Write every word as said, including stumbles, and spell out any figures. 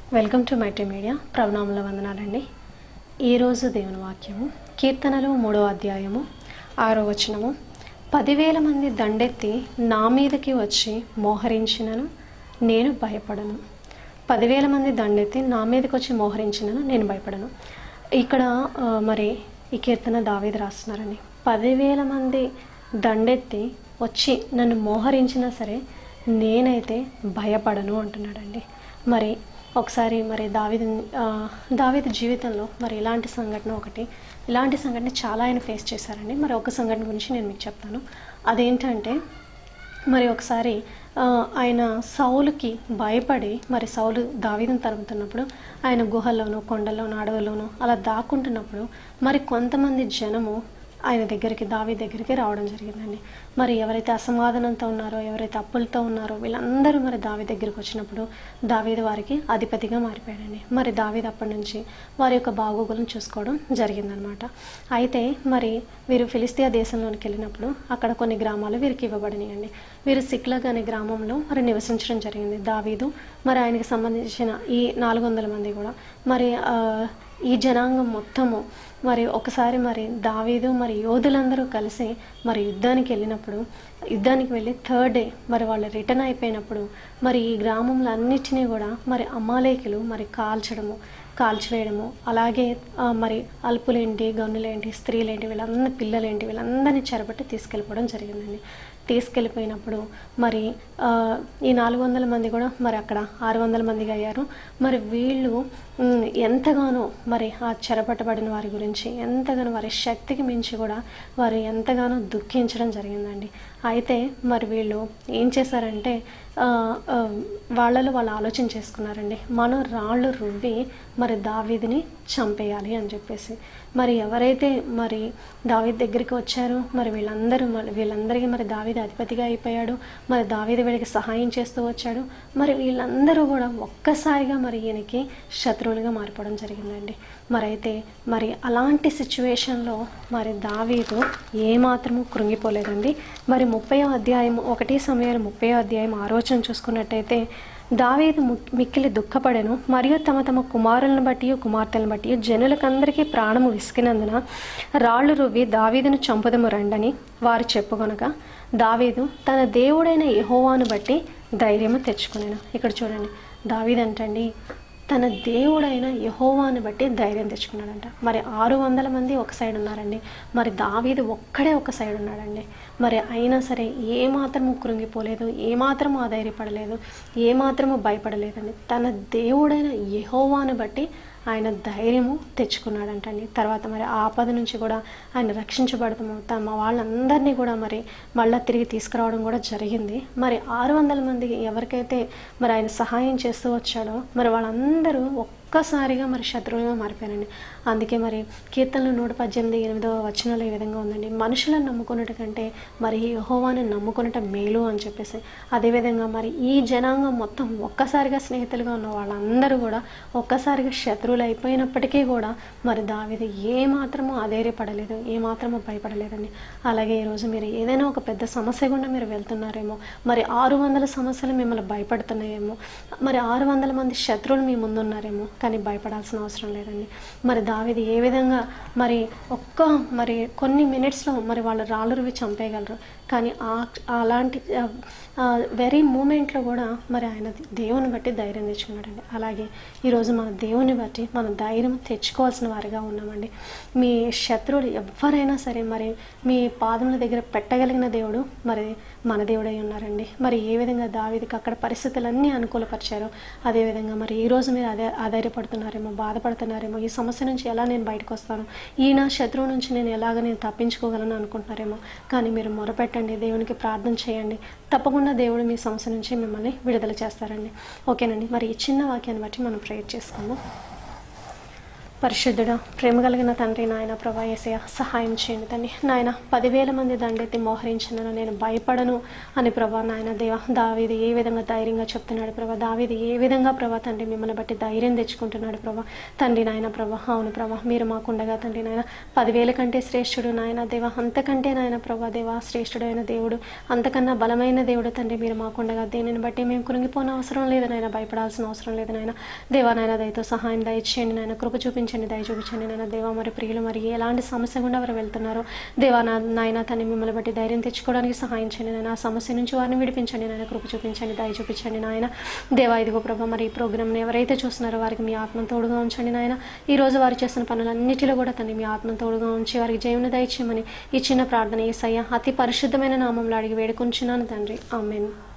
Welcome to mighty media. ప్రణామముల వందనాలండి. ఈరోజు దేవుని వాక్యము కీర్తనలు మూడో అధ్యాయము ఆరో వచనము. పదివేల మంది దండెత్తి నా మీదకి వచ్చి మోహరించినను నేను భయపడను. పదివేల మంది దండెత్తి నా మీదకి వచ్చి మోహరించినను నేను భయపడను. ఇక్కడ మరి ఈ కీర్తన దావీదు రాస్తున్నారండి. పదివేల మంది దండెత్తి వచ్చి నన్ను మోహరించినా సరే నేనైతే భయపడను అంటున్నాడండి. మరి ఒకసారి మరి దావీదు దావీదు జీవితంలో మరి ఇలాంటి సంఘటన ఒకటి ఇలాంటి సంఘటన చాలా ఆయన ఫేస్ చేశారండి. మరి ఒక సంఘటన గురించి నేను మీకు చెప్తాను. అదేంటంటే మరి ఒకసారి ఆయన సౌలుకి భయపడి మరి సౌలు దావీదుని తరుముతున్నప్పుడు ఆయన గుహల్లోనూ కొండల్లోనూ అడవుల్లోనూ అలా దాక్కుంటున్నప్పుడు మరి కొంతమంది జనము ఆయన దగ్గరికి దావీదు దగ్గరికి రావడం జరిగిందండి. మరి ఎవరైతే అసమాధానంతో ఉన్నారో ఎవరైతే అప్పులతో ఉన్నారో వీళ్ళందరూ మరి దావీదు దగ్గరికి వచ్చినప్పుడు దావీదు వారికి అధిపతిగా మారిపోయాడండి. మరి దావీదు అప్పటి నుంచి వారి యొక్క బాగోగులను చూసుకోవడం జరిగిందనమాట. అయితే మరి వీరు ఫిలిస్తీయా దేశంలోనికి వెళ్ళినప్పుడు అక్కడ కొన్ని గ్రామాలు వీరికి ఇవ్వబడినాయండి. వీరు సిక్లగ్ అనే గ్రామంలో మరి నివసించడం జరిగింది. దావీదు మరి ఆయనకి సంబంధించిన ఈ నాలుగు వందల మంది కూడా మరి ఈ జనాంగం మొత్తము మరి ఒకసారి మరి దావీదు మరి యోధులందరూ కలిసి మరి యుద్ధానికి వెళ్ళినప్పుడు యుద్ధానికి వెళ్ళి థర్డ్ డే మరి వాళ్ళు రిటర్న్ అయిపోయినప్పుడు మరి ఈ గ్రామంలో అన్నిటినీ కూడా మరి అమాలేకులు మరి కాల్చడము కాల్చివేయడము అలాగే మరి అల్పులేంటి గనులేంటి స్త్రీలేంటి వీళ్ళందరి పిల్లలేంటి వీళ్ళందరినీ చెరబట్టి తీసుకెళ్ళిపోవడం జరిగిందండి. తీసుకెళ్ళిపోయినప్పుడు మరి ఈ నాలుగు వందల మంది కూడా మరి అక్కడ ఆరు వందల మందిగా అయ్యారు. మరి వీళ్ళు ఎంతగానో మరి ఆ చెరపట్టబడిన వారి గురించి ఎంతగానో వారి శక్తికి మించి కూడా వారు ఎంతగానో దుఃఖించడం జరిగిందండి. అయితే మరి వీళ్ళు ఏం చేశారంటే వాళ్ళలో వాళ్ళు ఆలోచన చేసుకున్నారండి, మనం రాళ్ళు రువ్వి మరి దావీదుని చంపేయాలి అని చెప్పేసి. మరి ఎవరైతే మరి దావీదు దగ్గరికి వచ్చారో మరి వీళ్ళందరూ మరి వీళ్ళందరికీ మరి దావీదు అధిపతిగా అయిపోయాడు. మరి దావీదు వీళ్ళకి సహాయం చేస్తూ వచ్చాడు. మరి వీళ్ళందరూ కూడా ఒక్కసారిగా మరి ఈయనకి శత్రువులుగా మారిపోవడం జరిగిందండి. మరి అయితే మరి అలాంటి సిచ్యువేషన్లో మరి దావీదు ఏమాత్రము కృంగిపోలేదండి. మరి ముప్పై అధ్యాయం ఒకటి సమయాలు ముప్పై అధ్యాయం ఆలోచన చూసుకున్నట్టయితే దావీదు మిక్కిలి దుఃఖపడెను మరియు తమ తమ కుమారులను బట్టి కుమార్తెలను బట్టి జనులకందరికీ ప్రాణము విసికినందున రాళ్ళు రువ్వి దావీదును చంపుదము రండని వారు చెప్పుకొనగా దావీదు తన దేవుడైన యెహోవాను బట్టి ధైర్యము తెచ్చుకునేను. ఇక్కడ చూడండి, దావీదు అంటండి తన దేవుడైన యెహోవాను బట్టి ధైర్యం తెచ్చుకున్నాడంట. మరి ఆరు వందల మంది ఒక సైడ్ ఉన్నారండి, మరి దావీదు ఒక్కడే ఒక సైడ్ ఉన్నాడండి. మరి అయినా సరే ఏమాత్రము కృంగిపోలేదు, ఏమాత్రము ఆధైర్యపడలేదు, ఏమాత్రము భయపడలేదండి. తన దేవుడైన యెహోవాను బట్టి ఆయన ధైర్యము తెచ్చుకున్నాడంటండి. తర్వాత మరి ఆపద నుంచి కూడా ఆయన రక్షించబడతాము తమ వాళ్ళందరినీ కూడా మరి మళ్ళీ తిరిగి తీసుకురావడం కూడా జరిగింది. మరి ఆరు వందల మంది ఎవరికైతే మరి ఆయన సహాయం చేస్తూ వచ్చాడో మరి వాళ్ళందరూ ఒక్కసారిగా మరి శత్రువులుగా మారిపోయారండి. అందుకే మరి కీర్తనలు నూట పద్దెనిమిది ఎనిమిదవ వచనంలో ఈ విధంగా ఉందండి, మనుషులను నమ్ముకున్నట కంటే మరి యెహోవాను నమ్ముకున్నట మేలు అని చెప్పేసి. అదేవిధంగా మరి ఈ జనాంగం మొత్తం ఒక్కసారిగా స్నేహితులుగా ఉన్న వాళ్ళందరూ కూడా ఒక్కసారిగా శత్రువులు అయిపోయినప్పటికీ కూడా మరి దావీదు ఏమాత్రము అధైర్యపడలేదు, ఏమాత్రము భయపడలేదండి. అలాగే ఈరోజు మీరు ఏదైనా ఒక పెద్ద సమస్య గుండా మీరు వెళ్తున్నారేమో, మరి ఆరు వందల సమస్యలు మిమ్మల్ని భయపడుతున్నాయేమో, మరి ఆరు వందల మంది శత్రువులు మీ ముందున్నారేమో, కానీ భయపడాల్సిన అవసరం లేదండి. మరి దావీదు ఏ విధంగా మరి ఒక్క మరి కొన్ని మినిట్స్లో మరి వాళ్ళు రాళ్ళు రువి చంపేయగలరు, కానీ ఆ అలాంటి వెరీ మూమెంట్లో కూడా మరి ఆయన దేవుని బట్టి ధైర్యం తెచ్చుకున్నాడండి. అలాగే ఈరోజు మన దేవుని బట్టి మన ధైర్యం తెచ్చుకోవాల్సిన వారిగా ఉన్నామండి. మీ శత్రువులు ఎవరైనా సరే మరి మీ పాదముల దగ్గర పెట్టగలిగిన దేవుడు మరి మన దేవుడై ఉన్నారండి. మరి ఏ విధంగా దావీదుకి అక్కడ పరిస్థితులన్నీ అనుకూలపరిచారో అదేవిధంగా మరి ఈరోజు మీరు అదే ఆధైర్యపడుతున్నారేమో, బాధపడుతున్నారేమో, ఈ సమస్య నుంచి ఎలా నేను బయటకు వస్తాను, ఈ నా శత్రువు నుంచి నేను ఎలాగ నేను తప్పించుకోగలను అనుకుంటున్నారేమో, కానీ మీరు మొరపెట్టండి, దేవునికి ప్రార్థన చేయండి, తప్పకుండా దేవుడు మీ సమస్య నుంచి మిమ్మల్ని విడుదల చేస్తారండి. ఓకేనండి, మరి ఈ చిన్న వాక్యాన్ని బట్టి మనం ప్రేయర్ చేసుకుందాం. పరిశుద్ధుడా, ప్రేమ కలిగిన తండ్రి నాయన ప్రభా యేసయ్య, సహాయం చేయండి తండ్రి నాయన. పదివేల మంది దండెత్తి మోహరించినను నేను భయపడను అని ప్రభా నాయన దేవ. దావీదు ఏ విధంగా ధైర్యంగా చెప్తున్నాడు ప్రభా, దావీదు ఏ విధంగా ప్రభా తండ్రి మిమ్మల్ని బట్టి ధైర్యం తెచ్చుకుంటున్నాడు ప్రభా తండ్రి నాయన ప్రభా. అవును ప్రభా, మీరు మాకుండగా తండ్రి నాయన పదివేల కంటే శ్రేష్ఠుడు నాయన దేవ, అంతకంటే నాయన ప్రభా దేవ శ్రేష్ఠుడైన దేవుడు, అంతకన్నా బలమైన దేవుడు తండ్రి మీరు మాకుండగా దేనిని బట్టి మేము కృంగిపోన అవసరం లేదు నాయన, భయపడాల్సిన అవసరం లేదు నాయన దేవా. నాయన దయతో సహాయం దయచేయండి నాయన, కృప చూపించండి, దయ చూపించండి నాయన దేవా. మరి ప్రియులు మరి ఎలాంటి సమస్య గుండా వారు వెళ్తున్నారో దేవా నా నాయన తన్ని మిమ్మల్ని బట్టి ధైర్యం తెచ్చుకోవడానికి సహాయం చేయండి నాయన. ఆ సమస్య నుంచి వారిని విడిపించండి నాయన, కృప చూపించండి, దయ చూపించండి నాయన దేవా. ఇదిగో ప్రభా మరి ఈ ప్రోగ్రామ్ని ఎవరైతే చూస్తున్నారో వారికి మీ ఆత్మ తోడుగా ఉంచండి నాయన. ఈ రోజు వారు చేస్తున్న పనులన్నిటిలో కూడా తన్ని మీ ఆత్మ తోడుగా ఉంచి వారికి జయమును దయచేయమని ఈ చిన్న ప్రార్థన యేసయ్య అతి పరిశుద్ధమైన నామంలో అడిగి వేడుకొంచున్నాను తండ్రి, ఆమేన్.